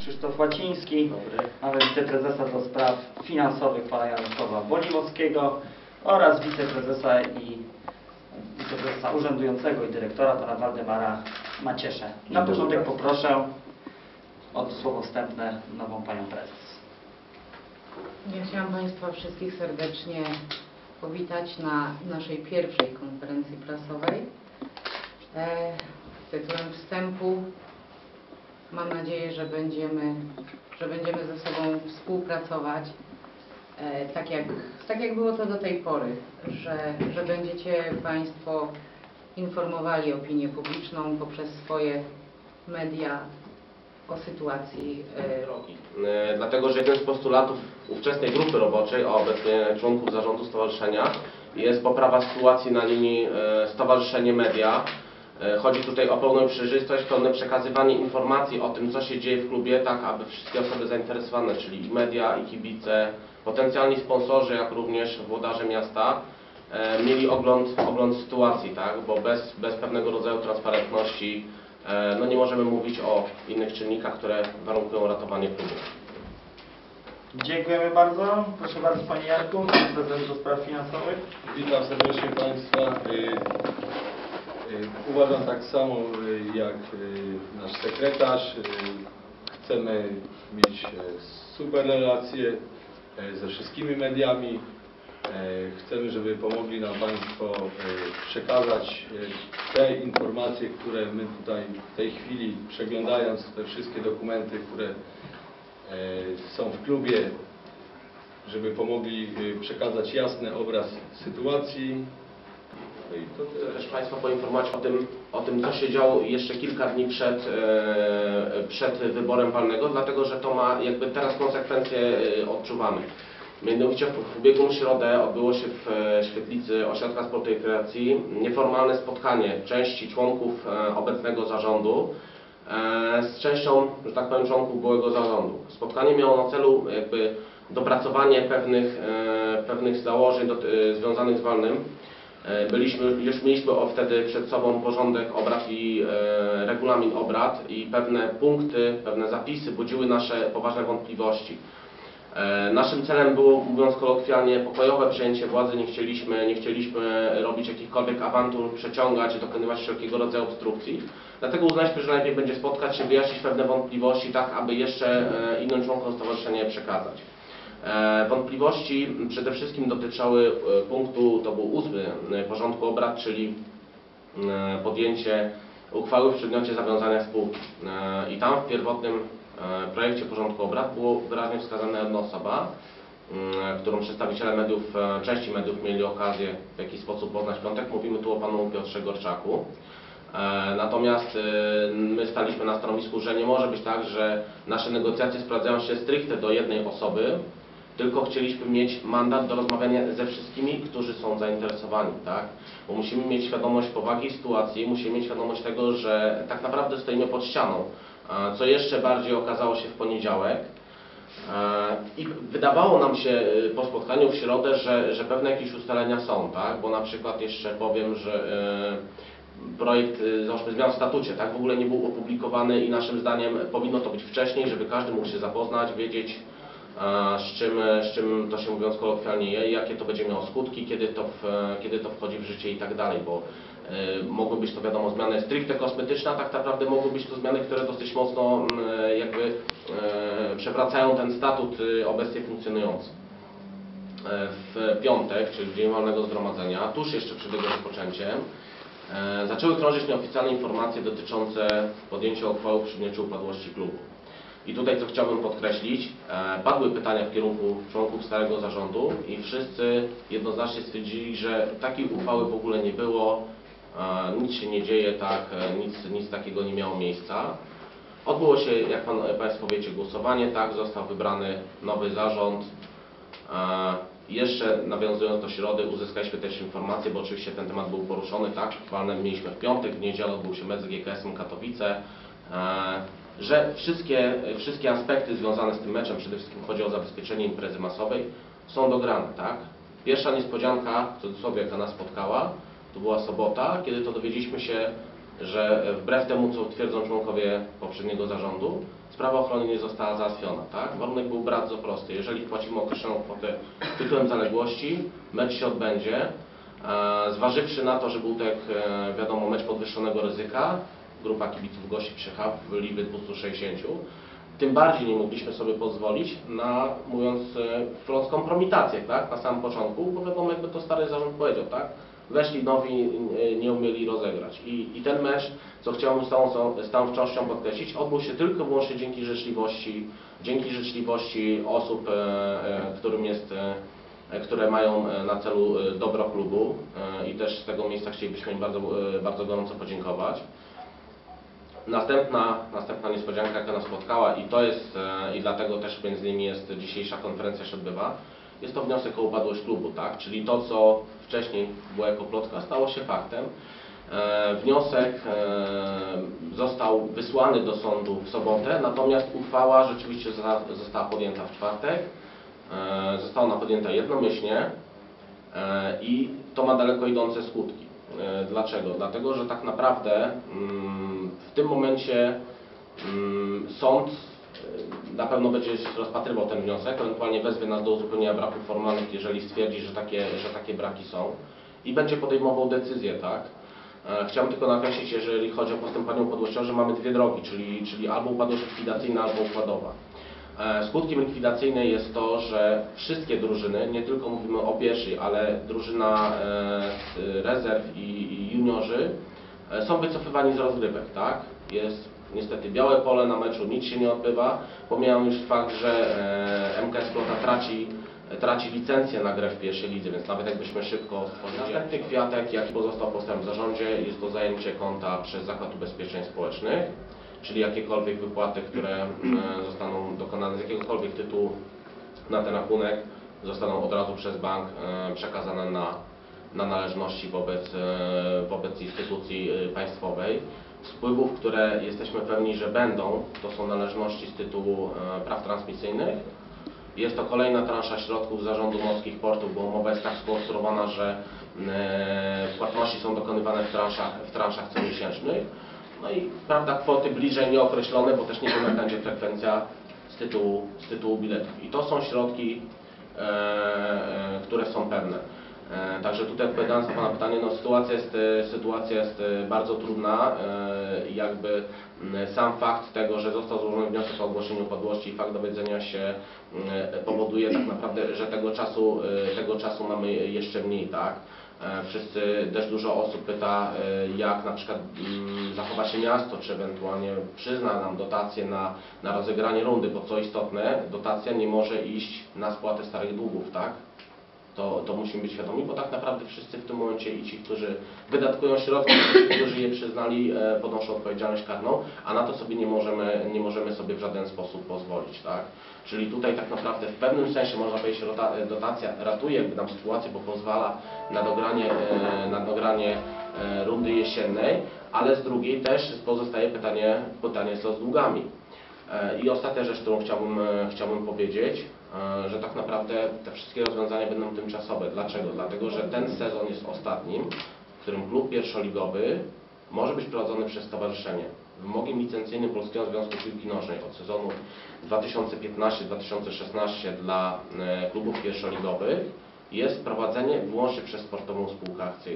Krzysztof Łaciński. Dobry. Mamy wiceprezesa do spraw finansowych pana Jarosława Woliwowskiego oraz wiceprezesa urzędującego i dyrektora pana Waldemara Macieszę. Na początek poproszę o słowo wstępne nową panią prezes. Ja chciałam Państwa wszystkich serdecznie powitać na naszej pierwszej konferencji prasowej. Tytułem wstępu mam nadzieję, że będziemy ze sobą współpracować tak jak było to do tej pory, że będziecie Państwo informowali opinię publiczną poprzez swoje media o sytuacji drogi. Dlatego, że jeden z postulatów ówczesnej grupy roboczej, a obecnie członków zarządu stowarzyszenia, jest poprawa sytuacji na linii Stowarzyszenie Media. Chodzi tutaj o pełną przejrzystość, pełne przekazywanie informacji o tym, co się dzieje w klubie, tak aby wszystkie osoby zainteresowane, czyli i media, i kibice, potencjalni sponsorzy, jak również włodarze miasta, mieli ogląd sytuacji, tak? Bo bez pewnego rodzaju transparentności no nie możemy mówić o innych czynnikach, które warunkują ratowanie klubu. Dziękujemy bardzo. Proszę bardzo panie Jarku, prezes do spraw finansowych. Witam serdecznie Państwa. Uważam tak samo jak nasz sekretarz. Chcemy mieć super relacje ze wszystkimi mediami. Chcemy, żeby pomogli nam Państwo przekazać te informacje, które my tutaj w tej chwili, przeglądając te wszystkie dokumenty, które są w klubie, żeby pomogli przekazać jasny obraz sytuacji. No i to Chcę też Państwa poinformować o tym, co się działo jeszcze kilka dni przed wyborem walnego, dlatego że to ma jakby teraz konsekwencje odczuwamy. Mianowicie w ubiegłą środę odbyło się w świetlicy Ośrodka Sportu i Rekreacji nieformalne spotkanie części członków obecnego zarządu z częścią, że tak powiem, członków byłego zarządu. Spotkanie miało na celu jakby dopracowanie pewnych założeń związanych z walnym. Już mieliśmy wtedy przed sobą porządek obrad i regulamin obrad i pewne punkty, pewne zapisy budziły nasze poważne wątpliwości. Naszym celem było, mówiąc kolokwialnie, pokojowe przejęcie władzy. Nie chcieliśmy robić jakichkolwiek awantur, przeciągać, dokonywać wszelkiego rodzaju obstrukcji. Dlatego uznaliśmy, że najlepiej będzie spotkać się, wyjaśnić pewne wątpliwości, tak aby jeszcze innym członkom stowarzyszenia je przekazać. Wątpliwości przede wszystkim dotyczyły punktu, to był 8. porządku obrad, czyli podjęcie uchwały w przedmiocie zawiązania spółki. I tam w pierwotnym projekcie porządku obrad było wyraźnie wskazana jedna osoba, którą przedstawiciele mediów, części mediów mieli okazję w jakiś sposób poznać w piątek. Mówimy tu o panu Piotrze Gorczaku. Natomiast my staliśmy na stanowisku, że nie może być tak, że nasze negocjacje sprowadzają się stricte do jednej osoby, tylko chcieliśmy mieć mandat do rozmawiania ze wszystkimi, którzy są zainteresowani, tak? Bo musimy mieć świadomość powagi sytuacji, musimy mieć świadomość tego, że tak naprawdę stoimy pod ścianą, co jeszcze bardziej okazało się w poniedziałek. I wydawało nam się po spotkaniu w środę, że pewne jakieś ustalenia są, tak? Bo na przykład jeszcze powiem, że projekt zmian w statucie, tak? W ogóle nie był opublikowany i naszym zdaniem powinno to być wcześniej, żeby każdy mógł się zapoznać, wiedzieć z czym to się, mówiąc kolokwialnie, je, jakie to będzie miało skutki, kiedy to wchodzi w życie i tak dalej, bo mogły być to, wiadomo, zmiany stricte kosmetyczne, a tak naprawdę mogły być to zmiany, które dosyć mocno jakby przewracają ten statut obecnie funkcjonujący. W piątek, czyli w dzień walnego zgromadzenia, tuż jeszcze przed jego rozpoczęciem, zaczęły krążyć nieoficjalne informacje dotyczące podjęcia uchwały w przedmiocie upadłości klubu. I tutaj, co chciałbym podkreślić, padły pytania w kierunku członków starego zarządu i wszyscy jednoznacznie stwierdzili, że takiej uchwały w ogóle nie było, nic się nie dzieje, tak, nic takiego nie miało miejsca. Odbyło się, jak Państwo wiecie, głosowanie, tak, został wybrany nowy zarząd. Jeszcze nawiązując do środy, uzyskaliśmy też informację, bo oczywiście ten temat był poruszony, tak, mieliśmy w piątek, w niedzielę odbył się mecz z GKS-em Katowice, że wszystkie aspekty związane z tym meczem, przede wszystkim chodzi o zabezpieczenie imprezy masowej, są dograne, tak. Pierwsza niespodzianka, w cudzysłowie, jaka nas spotkała, to była sobota, kiedy to dowiedzieliśmy się że wbrew temu, co twierdzą członkowie poprzedniego zarządu, sprawa ochrony nie została załatwiona, tak? Warunek był bardzo prosty. Jeżeli wpłacimy określoną kwotę tytułem zaległości, mecz się odbędzie. Zważywszy na to, że był to, jak wiadomo, mecz podwyższonego ryzyka, grupa kibiców gości przyjechała w liczbie 260, tym bardziej nie mogliśmy sobie pozwolić na, mówiąc wprost, kompromitację, tak? Na samym początku, bo wiadomo, jakby to stary zarząd powiedział, tak? Weszli nowi, nie umieli rozegrać. I ten mecz, co chciałbym z całą wcznością podkreślić, odbył się tylko i wyłącznie dzięki życzliwości osób, które mają na celu dobro klubu i też z tego miejsca chcielibyśmy im bardzo, bardzo gorąco podziękować. Następna niespodzianka, jaka nas spotkała i dlatego też między innymi jest dzisiejsza konferencja się odbywa, jest to wniosek o upadłość klubu, tak? Czyli to, co wcześniej było jako plotka, stało się faktem. Wniosek został wysłany do sądu w sobotę, natomiast uchwała rzeczywiście została podjęta w czwartek. Została ona podjęta jednomyślnie i to ma daleko idące skutki. Dlaczego? Dlatego, że tak naprawdę w tym momencie sąd na pewno będzie rozpatrywał ten wniosek, ewentualnie wezwie nas do uzupełnienia braków formalnych, jeżeli stwierdzi, że takie braki są i będzie podejmował decyzję, tak? Chciałbym tylko nakreślić, jeżeli chodzi o postępowanie upadłościowe, że mamy dwie drogi, czyli albo upadłość likwidacyjna, albo układowa. Skutkiem likwidacyjnej jest to, że wszystkie drużyny, nie tylko mówimy o pierwszej, ale drużyna rezerw i juniorzy są wycofywani z rozgrywek, tak? Jest niestety białe pole na meczu, nic się nie odbywa. Pomijam już fakt, że MKS Plota traci licencję na grę w pierwszej lidze, więc nawet jakbyśmy szybko stworzyli. Następny kwiatek, jaki pozostał postęp w zarządzie, jest to zajęcie konta przez Zakład Ubezpieczeń Społecznych, czyli jakiekolwiek wypłaty, które zostaną dokonane z jakiegokolwiek tytułu na ten rachunek, zostaną od razu przez bank przekazane na należności wobec instytucji państwowej. Z wpływów, które jesteśmy pewni, że będą, to są należności z tytułu praw transmisyjnych. Jest to kolejna transza środków Zarządu Morskich Portów, bo umowa jest tak skonstruowana, że płatności są dokonywane w transzach comiesięcznych. No i prawda, kwoty bliżej nieokreślone, bo też nie wiemy, jaka będzie frekwencja z tytułu biletów. I to są środki, które są pewne. Także tutaj odpowiadając na Pana pytanie, no sytuacja jest bardzo trudna. Jakby sam fakt tego, że został złożony wniosek o ogłoszenie upadłości i fakt dowiedzenia się powoduje tak naprawdę, że tego czasu mamy jeszcze mniej, tak? Też dużo osób pyta, jak na przykład zachowa się miasto, czy ewentualnie przyzna nam dotację na rozegranie rundy, bo co istotne, dotacja nie może iść na spłatę starych długów, tak? To musimy być świadomi, bo tak naprawdę wszyscy w tym momencie i ci, którzy wydatkują środki, i ci, którzy je przyznali, ponoszą odpowiedzialność karną, a na to sobie nie możemy sobie w żaden sposób pozwolić, tak? Czyli tutaj tak naprawdę w pewnym sensie można powiedzieć, że dotacja ratuje jakby nam sytuację, bo pozwala na dogranie rundy jesiennej, ale z drugiej też pozostaje pytanie co z długami. I ostatnia rzecz, którą chciałbym powiedzieć, że tak naprawdę te wszystkie rozwiązania będą tymczasowe. Dlaczego? Dlatego, że ten sezon jest ostatnim, w którym klub pierwszoligowy może być prowadzony przez stowarzyszenie. Wymogiem licencyjnym Polskiego Związku Piłki Nożnej od sezonu 2015-2016 dla klubów pierwszoligowych jest prowadzenie wyłącznie przez sportową spółkę akcyjną.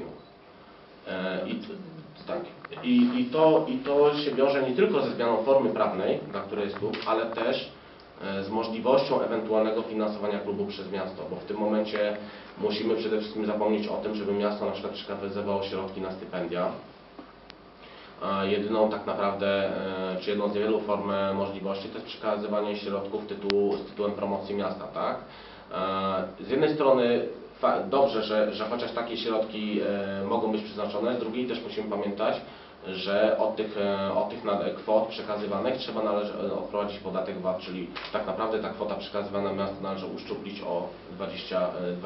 I to się wiąże nie tylko ze zmianą formy prawnej, dla której jest klub, ale też z możliwością ewentualnego finansowania klubu przez miasto, bo w tym momencie musimy przede wszystkim zapomnieć o tym, żeby miasto na przykład przekazywało środki na stypendia. Jedyną tak naprawdę, czy jedną z niewielu form możliwości to jest przekazywanie środków z tytułem promocji miasta, tak? Z jednej strony dobrze, że chociaż takie środki mogą być przeznaczone, z drugiej też musimy pamiętać, że od tych kwot przekazywanych trzeba odprowadzić podatek VAT, czyli tak naprawdę ta kwota przekazywana miastu należy uszczuplić o 23%,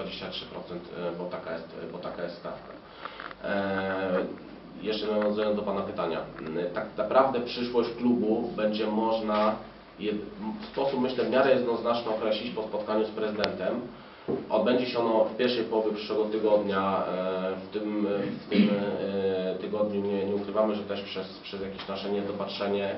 bo taka jest stawka. Jeszcze nawiązując do Pana pytania, tak naprawdę przyszłość klubu będzie można w sposób, myślę, w miarę jednoznaczny określić po spotkaniu z prezydentem, Odbędzie się ono w pierwszej połowie przyszłego tygodnia. W tym tygodniu nie ukrywamy, że też przez jakieś nasze niedopatrzenie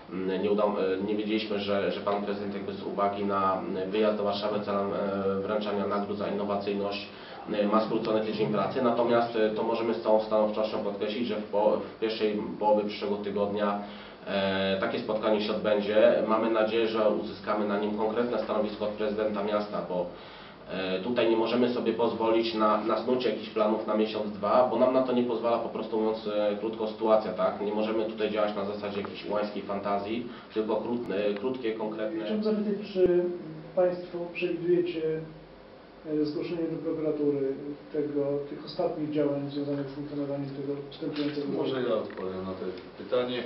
nie wiedzieliśmy, że Pan Prezydent jakby z uwagi na wyjazd do Warszawy celem wręczania nagród za innowacyjność ma skrócony tydzień pracy. Natomiast to możemy z całą stanowczością podkreślić, że w pierwszej połowie przyszłego tygodnia takie spotkanie się odbędzie. Mamy nadzieję, że uzyskamy na nim konkretne stanowisko od prezydenta miasta, bo tutaj nie możemy sobie pozwolić na snucie jakichś planów na miesiąc, dwa, bo nam na to nie pozwala, po prostu mówiąc krótko, sytuacja, tak? Nie możemy tutaj działać na zasadzie jakiejś ułańskiej fantazji, tylko krótkie, konkretne. Chciałbym zapytać, czy Państwo przewidujecie zgłoszenie do prokuratury tych ostatnich działań związanych z funkcjonowaniem tego wstępującego? Może ja odpowiem na to pytanie.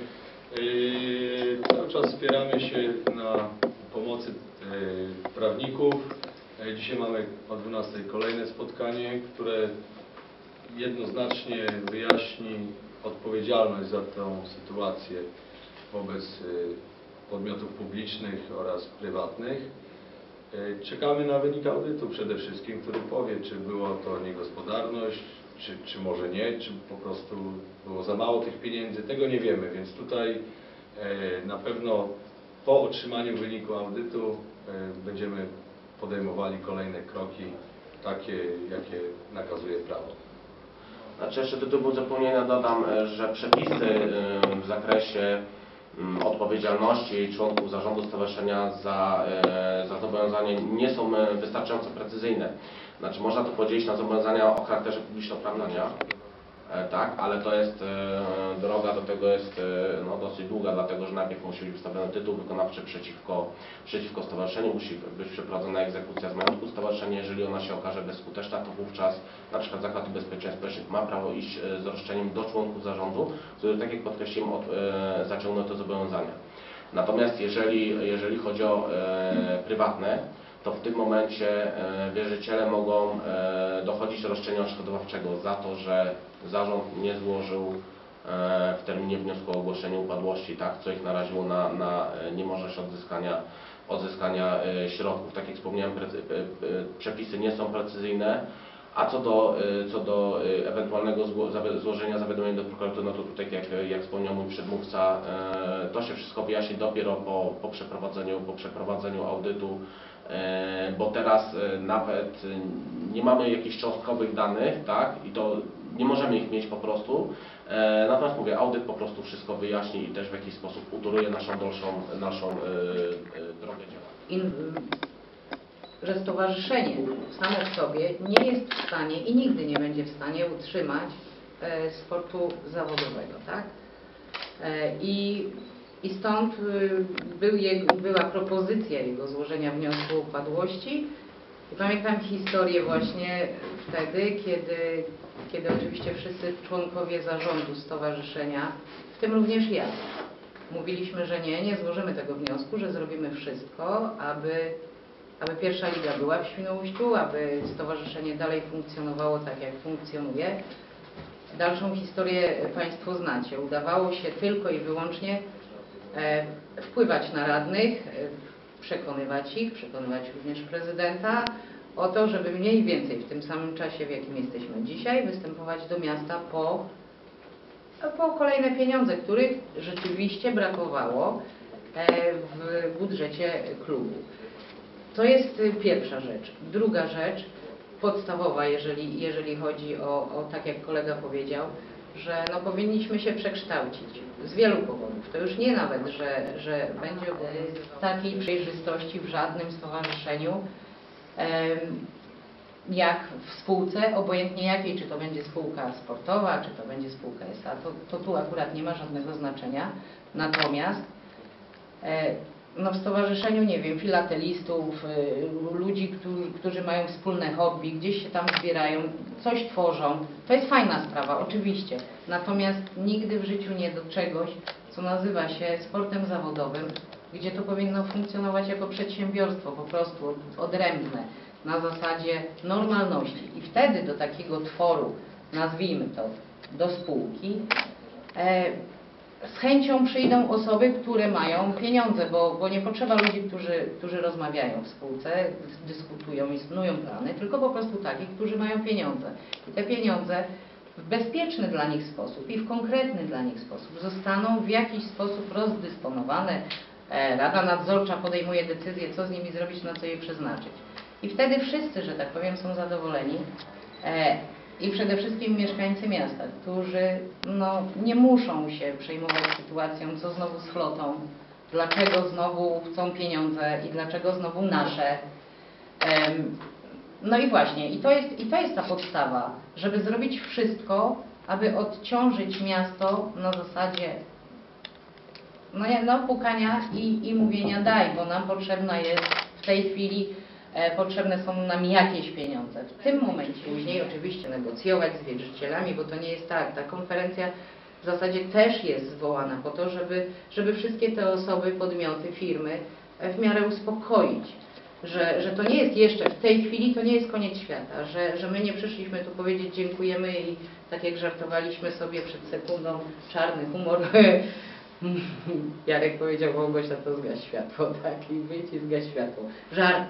Cały czas spieramy się na pomocy prawników. Dzisiaj mamy o 12 kolejne spotkanie, które jednoznacznie wyjaśni odpowiedzialność za tę sytuację wobec podmiotów publicznych oraz prywatnych. Czekamy na wynik audytu przede wszystkim, który powie, czy była to niegospodarność, czy może nie, czy po prostu było za mało tych pieniędzy. Tego nie wiemy, więc tutaj na pewno po otrzymaniu wyniku audytu będziemy podejmowali kolejne kroki, takie jakie nakazuje prawo. Znaczy jeszcze do tytułu zapomnienia dodam, że przepisy w zakresie odpowiedzialności członków zarządu stowarzyszenia za zobowiązanie nie są wystarczająco precyzyjne. Znaczy można to podzielić na zobowiązania o charakterze publiczno-prawnym, tak, ale to jest droga do tego jest dosyć długa, dlatego że najpierw musi być ustawiony tytuł wykonawczy przeciwko stowarzyszeniu, musi być przeprowadzona egzekucja z majątku stowarzyszenia. Jeżeli ona się okaże bezskuteczna, to wówczas na przykład Zakład Ubezpieczeń Społecznych ma prawo iść z roszczeniem do członków zarządu, który, tak jak podkreśliłem, zaciągnął te zobowiązania. Natomiast jeżeli chodzi o prywatne, to w tym momencie wierzyciele mogą dochodzić roszczenia odszkodowawczego za to, że zarząd nie złożył w terminie wniosku o ogłoszenie upadłości, tak, co ich naraziło na niemożność odzyskania środków. Tak jak wspomniałem, przepisy nie są precyzyjne, a co do ewentualnego złożenia zawiadomienia do prokuratury, no to tutaj, jak wspomniał mój przedmówca, to się wszystko wyjaśni dopiero po przeprowadzeniu audytu, bo teraz nawet nie mamy jakichś cząstkowych danych, tak, i to nie możemy ich mieć po prostu. Natomiast mówię, audyt po prostu wszystko wyjaśni i też w jakiś sposób utoruje naszą dalszą drogę działania. Że stowarzyszenie samo w sobie nie jest w stanie i nigdy nie będzie w stanie utrzymać sportu zawodowego, tak? I stąd była propozycja jego złożenia wniosku o upadłości. I pamiętam historię właśnie wtedy, kiedy oczywiście wszyscy członkowie zarządu stowarzyszenia, w tym również ja, mówiliśmy, że nie złożymy tego wniosku, że zrobimy wszystko, aby pierwsza liga była w Świnoujściu, aby stowarzyszenie dalej funkcjonowało tak, jak funkcjonuje. Dalszą historię Państwo znacie. Udawało się tylko i wyłącznie wpływać na radnych, przekonywać ich, przekonywać również prezydenta o to, żeby mniej więcej w tym samym czasie, w jakim jesteśmy dzisiaj, występować do miasta po kolejne pieniądze, których rzeczywiście brakowało w budżecie klubu. To jest pierwsza rzecz. Druga rzecz, podstawowa, jeżeli chodzi o tak jak kolega powiedział, że powinniśmy się przekształcić z wielu powodów. To już nie nawet, że będzie takiej przejrzystości w żadnym stowarzyszeniu, jak w spółce, obojętnie jakiej, czy to będzie spółka sportowa, czy to będzie spółka SA, to tu akurat nie ma żadnego znaczenia. Natomiast w stowarzyszeniu, nie wiem, filatelistów, ludzi, którzy mają wspólne hobby, gdzieś się tam zbierają, coś tworzą. To jest fajna sprawa, oczywiście. Natomiast nigdy w życiu nie do czegoś, co nazywa się sportem zawodowym, gdzie to powinno funkcjonować jako przedsiębiorstwo, po prostu odrębne, na zasadzie normalności. I wtedy do takiego tworu, nazwijmy to, do spółki, z chęcią przyjdą osoby, które mają pieniądze, bo nie potrzeba ludzi, którzy rozmawiają w spółce, dyskutują i snują plany, tylko po prostu takich, którzy mają pieniądze. I te pieniądze w bezpieczny dla nich sposób i w konkretny dla nich sposób zostaną w jakiś sposób rozdysponowane. Rada Nadzorcza podejmuje decyzję, co z nimi zrobić, na co je przeznaczyć. I wtedy wszyscy, że tak powiem, są zadowoleni. I przede wszystkim mieszkańcy miasta, którzy nie muszą się przejmować sytuacją, co znowu z flotą, dlaczego znowu chcą pieniądze i dlaczego znowu nasze. No i właśnie, i to jest ta podstawa, żeby zrobić wszystko, aby odciążyć miasto na zasadzie pukania i mówienia daj, bo nam potrzebna jest w tej chwili, potrzebne są nam jakieś pieniądze. W tym momencie, później oczywiście negocjować z wierzycielami, bo to nie jest tak. Ta konferencja w zasadzie też jest zwołana po to, żeby wszystkie te osoby, podmioty, firmy w miarę uspokoić. Że to nie jest jeszcze, w tej chwili to nie jest koniec świata, że my nie przyszliśmy tu powiedzieć dziękujemy i tak jak żartowaliśmy sobie przed sekundą, czarny humor, Jarek powiedział, Małgosia, to zgaś światło, tak, i wyjdź i zgaś światło. Żarty.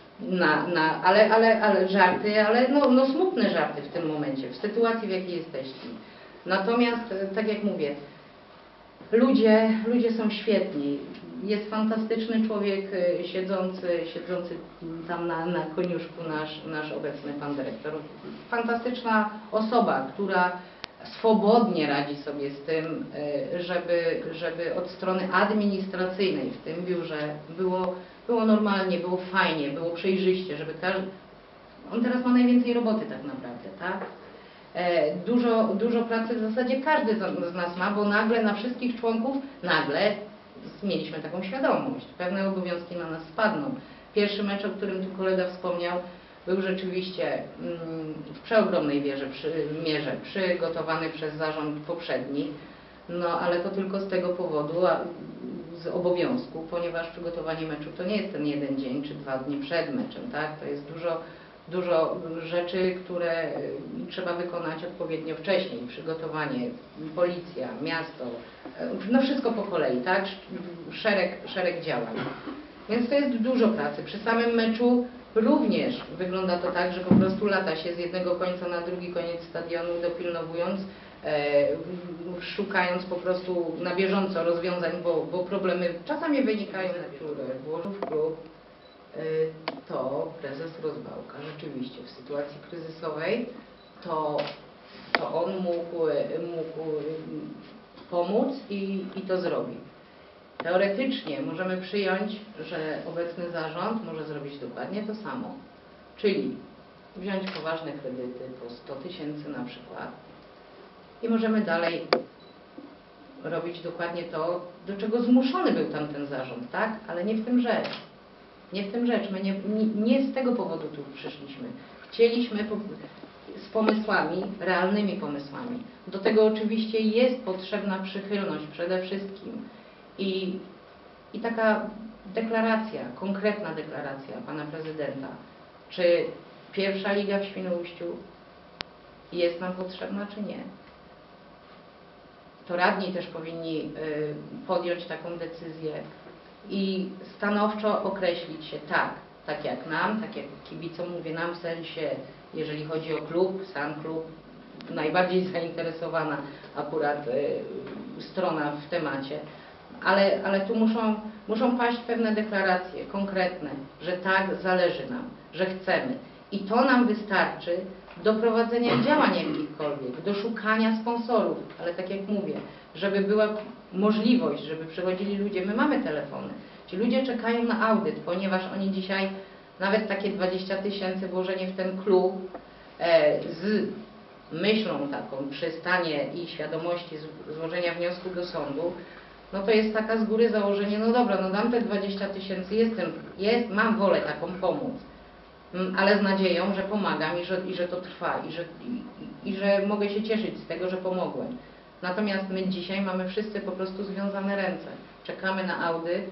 Ale żarty, ale smutne żarty w tym momencie, w sytuacji, w jakiej jesteśmy. Natomiast, tak jak mówię, ludzie są świetni. Jest fantastyczny człowiek siedzący tam na koniuszku, nasz obecny pan dyrektor. Fantastyczna osoba, która swobodnie radzi sobie z tym, żeby od strony administracyjnej w tym biurze było normalnie, było fajnie, było przejrzyście, żeby każdy... On teraz ma najwięcej roboty tak naprawdę, tak? Dużo pracy w zasadzie każdy z nas ma, bo nagle na wszystkich członków, mieliśmy taką świadomość, pewne obowiązki na nas spadną. Pierwszy mecz, o którym tu kolega wspomniał, był rzeczywiście w przeogromnej mierze przygotowany przez zarząd poprzedni, ale to tylko z tego powodu, z obowiązku, ponieważ przygotowanie meczu to nie jest ten jeden dzień czy 2 dni przed meczem, tak? To jest dużo rzeczy, które trzeba wykonać odpowiednio wcześniej. Przygotowanie, policja, miasto, wszystko po kolei, tak? Szereg działań. Więc to jest dużo pracy. Przy samym meczu również wygląda to tak, że po prostu lata się z jednego końca na drugi koniec stadionu, dopilnowując, szukając po prostu na bieżąco rozwiązań, bo problemy czasami wynikają, które włożył w klub, to prezes Rozwałka. Rzeczywiście w sytuacji kryzysowej to on mógł pomóc i to zrobił. Teoretycznie możemy przyjąć, że obecny zarząd może zrobić dokładnie to samo. Czyli wziąć poważne kredyty po 100 000 na przykład i możemy dalej robić dokładnie to, do czego zmuszony był tamten zarząd, tak? Ale nie w tym rzecz. Nie w tym rzecz. My nie z tego powodu tu przyszliśmy. Chcieliśmy z pomysłami, realnymi pomysłami. Do tego oczywiście jest potrzebna przychylność przede wszystkim. I taka deklaracja, konkretna deklaracja pana prezydenta, czy pierwsza liga w Świnoujściu jest nam potrzebna, czy nie. To radni też powinni podjąć taką decyzję i stanowczo określić się tak jak nam, tak jak kibicom, mówię nam w sensie, jeżeli chodzi o klub, sam klub, najbardziej zainteresowana akurat strona w temacie, ale tu muszą paść pewne deklaracje konkretne, że tak, zależy nam, że chcemy. I to nam wystarczy do prowadzenia działań jakichkolwiek, do szukania sponsorów, ale tak jak mówię, żeby była możliwość, żeby przychodzili ludzie, my mamy telefony, ci ludzie czekają na audyt, ponieważ oni dzisiaj nawet takie 20 000 włożenie w ten klub z myślą taką przy stanie i świadomości złożenia wniosku do sądu, no to jest taka z góry założenie, no dobra, no dam te 20 000, mam wolę taką pomóc, ale z nadzieją, że pomagam i że to trwa i że mogę się cieszyć z tego, że pomogłem. Natomiast my dzisiaj mamy wszyscy po prostu związane ręce. Czekamy na audyt,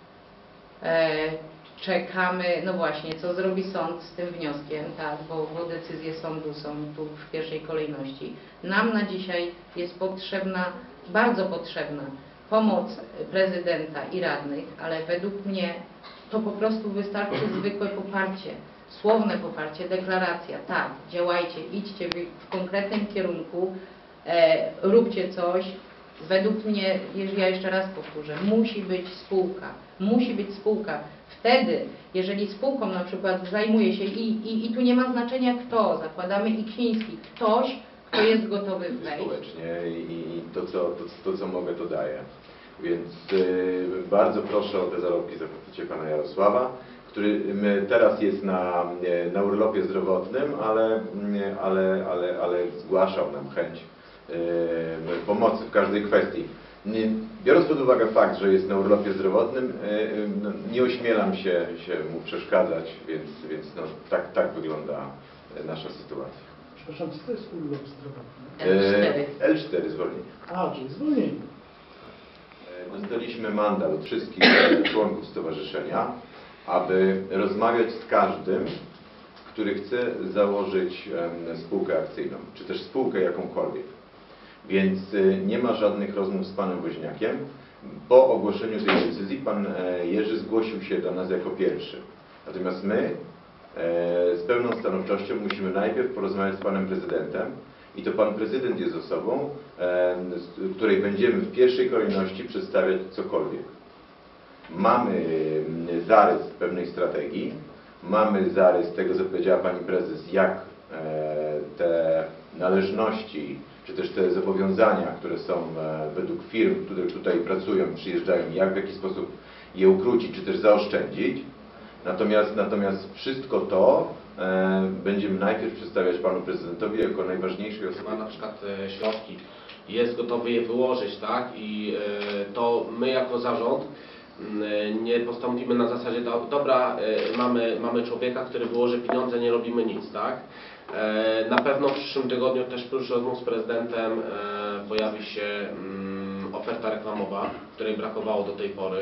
czekamy, no właśnie, co zrobi sąd z tym wnioskiem, tak, bo decyzje sądu są tu w pierwszej kolejności. Nam na dzisiaj jest potrzebna bardzo potrzebna pomoc prezydenta i radnych, ale według mnie to po prostu wystarczy zwykłe poparcie, słowne poparcie, deklaracja. Tak, działajcie, idźcie w konkretnym kierunku, róbcie coś. Według mnie, ja jeszcze raz powtórzę, musi być spółka. Musi być spółka. Wtedy, jeżeli spółką na przykład zajmuje się i tu nie ma znaczenia kto, zakładamy Iksiński, ktoś, kto jest gotowy wejść. Społecznie i to co mogę, to daję. Więc bardzo proszę o te zarobki za postacie pana Jarosława, który teraz jest na urlopie zdrowotnym, ale zgłaszał nam chęć pomocy w każdej kwestii. Biorąc pod uwagę fakt, że jest na urlopie zdrowotnym, nie ośmielam się mu przeszkadzać, więc no, tak wygląda nasza sytuacja. Przepraszam, co to jest urlop zdrowotny? L4 zwolnienie. A, czyli zwolnienie. Dostaliśmy mandat od wszystkich członków stowarzyszenia, aby rozmawiać z każdym, który chce założyć spółkę akcyjną, czy też spółkę jakąkolwiek. Więc nie ma żadnych rozmów z panem Woźniakiem. Po ogłoszeniu tej decyzji pan Jerzy zgłosił się do nas jako pierwszy. Natomiast my z pełną stanowczością musimy najpierw porozmawiać z panem prezydentem i to pan prezydent jest osobą, której będziemy w pierwszej kolejności przedstawiać cokolwiek. Mamy zarys pewnej strategii, mamy zarys tego, co powiedziała pani prezes, jak te należności, czy też te zobowiązania, które są według firm, które tutaj pracują, przyjeżdżają, jak w jaki sposób je ukrócić, czy też zaoszczędzić. Natomiast wszystko to będziemy najpierw przedstawiać panu prezydentowi jako najważniejszej osobie. Ma na przykład środki, jest gotowy je wyłożyć, tak? I to my jako zarząd nie postąpimy na zasadzie, dobra, mamy człowieka, który wyłoży pieniądze, nie robimy nic, tak? Na pewno w przyszłym tygodniu też prócz rozmów z prezydentem pojawi się oferta reklamowa, której brakowało do tej pory.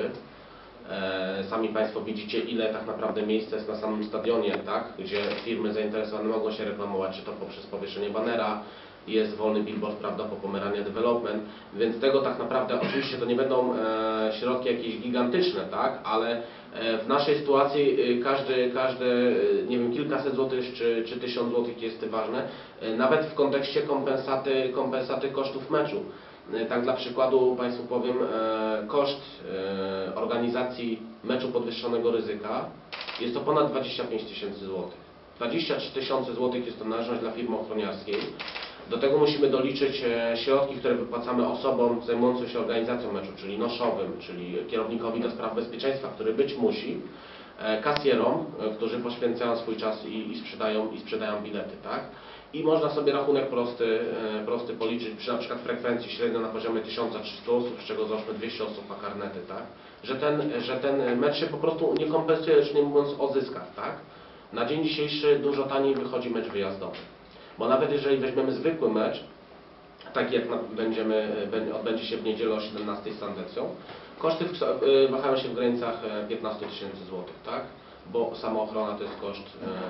Sami Państwo widzicie, ile tak naprawdę miejsca jest na samym stadionie, tak? Gdzie firmy zainteresowane mogą się reklamować, czy to poprzez powieszenie banera, jest wolny billboard, prawda, po Pomerania Development, więc tego tak naprawdę, oczywiście to nie będą środki jakieś gigantyczne, tak, ale w naszej sytuacji każde, nie wiem, kilkaset złotych czy 1000 złotych jest ważne, nawet w kontekście kompensaty kosztów meczu. Tak dla przykładu Państwu powiem, koszt organizacji meczu podwyższonego ryzyka jest to ponad 25 000 złotych. 23 000 złotych jest to należność dla firmy ochroniarskiej. Do tego musimy doliczyć środki, które wypłacamy osobom zajmującym się organizacją meczu, czyli noszowym, czyli kierownikowi do spraw bezpieczeństwa, który być musi, kasjerom, którzy poświęcają swój czas i sprzedają bilety, tak? I można sobie rachunek prosty policzyć przy na przykład frekwencji średnio na poziomie 1300 osób, z czego załóżmy 200 osób ma karnety, tak? Że ten mecz się po prostu nie kompensuje, już nie mówiąc o zyskach, tak? Na dzień dzisiejszy dużo taniej wychodzi mecz wyjazdowy. Bo nawet jeżeli weźmiemy zwykły mecz, taki jak odbędzie się w niedzielę o 17 z Sandecją, koszty wahają się w granicach 15 000 złotych, tak? Bo sama ochrona to jest koszt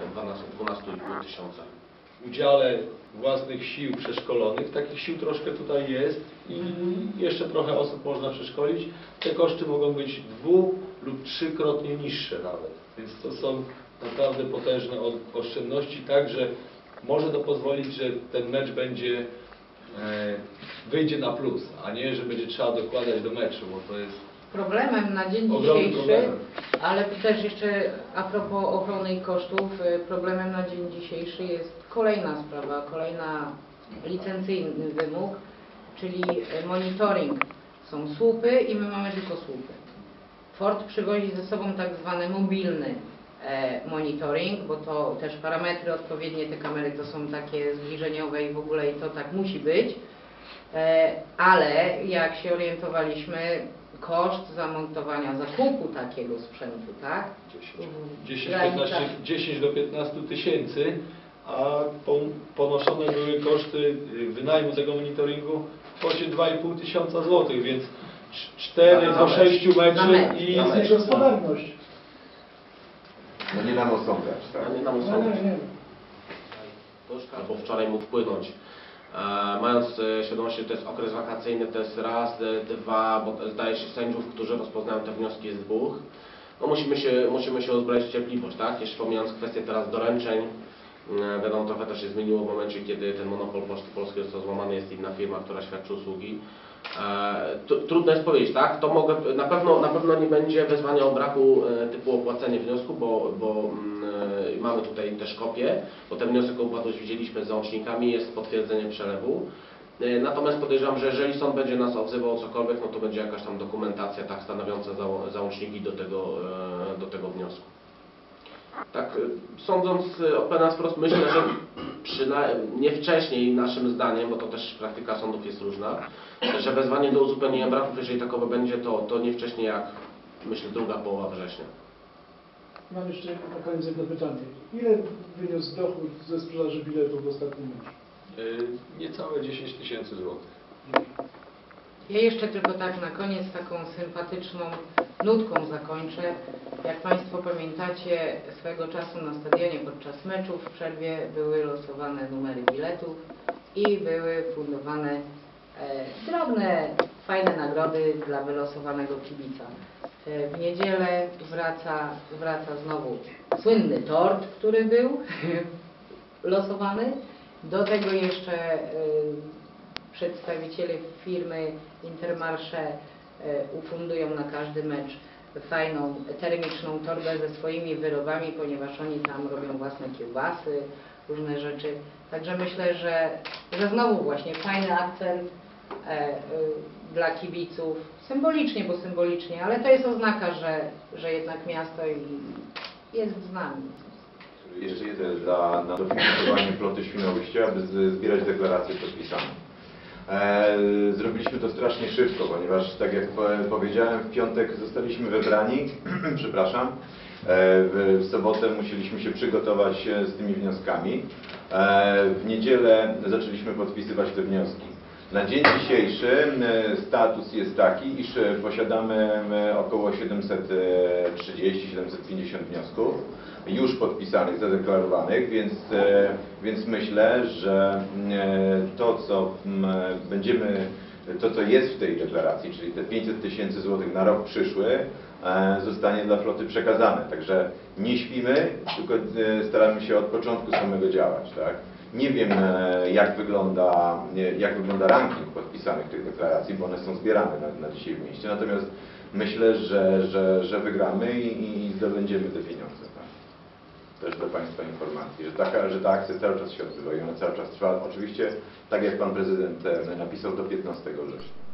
12,5 tysiąca. W udziale własnych sił przeszkolonych, takich sił troszkę tutaj jest i jeszcze trochę osób można przeszkolić. Te koszty mogą być 2- lub 3-krotnie niższe nawet, więc to są naprawdę potężne oszczędności, tak, że może to pozwolić, że ten mecz wyjdzie na plus, a nie, że będzie trzeba dokładać do meczu, bo to jest Problemem na dzień ogromny dzisiejszy, problem. ale też jeszcze a propos ochrony i kosztów, problemem na dzień dzisiejszy jest kolejna sprawa, kolejna licencyjny wymóg, czyli monitoring. Są słupy i my mamy tylko słupy. Ford przywozi ze sobą tak zwany mobilny monitoring, bo to też parametry odpowiednie, te kamery to są takie zbliżeniowe i w ogóle i to tak musi być, ale jak się orientowaliśmy, koszt zamontowania, zakupu takiego sprzętu, tak? 10 do 15 tysięcy, a ponoszone były koszty wynajmu tego monitoringu w kwocie 2,5 tysiąca złotych, więc 4 do 6 meczy i Jest niegospodarność. No nie nam osądzać, tak? Nie nam Nie. albo wczoraj mógł wpłynąć Mając świadomość, że to jest okres wakacyjny, to jest raz, dwa, bo zdaje się sędziów, którzy rozpoznają te wnioski jest dwóch. No musimy się uzbroić w cierpliwość, tak? Jeszcze pomijając kwestię teraz doręczeń, wiadomo, trochę też się zmieniło w momencie, kiedy ten monopol Poczty Polskiej został złamany, jest inna firma, która świadczy usługi. Trudno jest powiedzieć, tak? To na pewno nie będzie wezwania o braku typu opłacenie wniosku, bo mamy tutaj też kopię, bo ten wniosek o upadłość widzieliśmy z załącznikami, jest potwierdzenie przelewu. Natomiast podejrzewam, że jeżeli sąd będzie nas odzywał o cokolwiek, no to będzie jakaś tam dokumentacja tak stanowiąca załączniki do tego wniosku. Tak, sądząc o nas wprost, myślę, że nie wcześniej naszym zdaniem, bo to też praktyka sądów jest różna, że wezwanie do uzupełnienia braków, jeżeli takowe będzie, to nie wcześniej jak, myślę, druga połowa września. Mam jeszcze na koniec jedno pytanie. Ile wyniósł dochód ze sprzedaży biletów w ostatnim meczu? Niecałe 10 000 złotych. Ja jeszcze tylko tak na koniec taką sympatyczną nutką zakończę. Jak Państwo pamiętacie, swego czasu na stadionie podczas meczów w przerwie były losowane numery biletów i były fundowane drobne, fajne nagrody dla wylosowanego kibica. W niedzielę wraca znowu słynny tort, który był losowany. Do tego jeszcze przedstawiciele firmy Intermarché ufundują na każdy mecz fajną termiczną torbę ze swoimi wyrobami, ponieważ oni tam robią własne kiełbasy, różne rzeczy. Także myślę, że znowu właśnie fajny akcent dla kibiców, symbolicznie, bo symbolicznie, ale to jest oznaka, że jednak miasto jest z nami. Jeszcze jeden na dofinansowanie floty Świnoujścia, aby zbierać deklaracje podpisane. Zrobiliśmy to strasznie szybko, ponieważ tak jak powiedziałem, w piątek zostaliśmy wybrani, przepraszam, w sobotę musieliśmy się przygotować z tymi wnioskami. W niedzielę zaczęliśmy podpisywać te wnioski. Na dzień dzisiejszy status jest taki, iż posiadamy około 730-750 wniosków już podpisanych, zadeklarowanych, więc myślę, że to co jest w tej deklaracji, czyli te 500 000 złotych na rok przyszły, zostanie dla floty przekazane. Także nie śpimy, tylko staramy się od początku samego działać, tak? Nie wiem, jak wygląda ranking podpisanych tych deklaracji, bo one są zbierane na dzisiaj w mieście. Natomiast myślę, że wygramy i zdobędziemy te pieniądze. Tak? Też dla Państwa informacji, że ta akcja cały czas się odbywa i ona cały czas trwa. Oczywiście, tak jak Pan Prezydent napisał, do 15 września.